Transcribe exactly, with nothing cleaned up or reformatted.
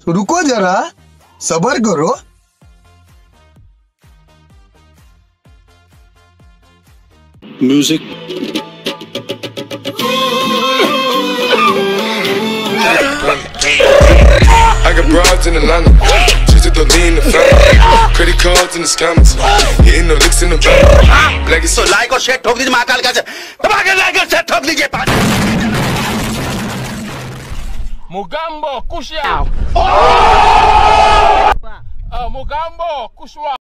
रुको जरा, सबर करो। Music. I got broads in Atlanta, just to lean the family. Credit cards in the scammers, hitting the licks in the van. Like it's so like और share ठोक दीजिए महाकाल का से, तबाके like और share ठोक दीजिए पानी. Mugambo kushwa. Ah Mugambo kushwa.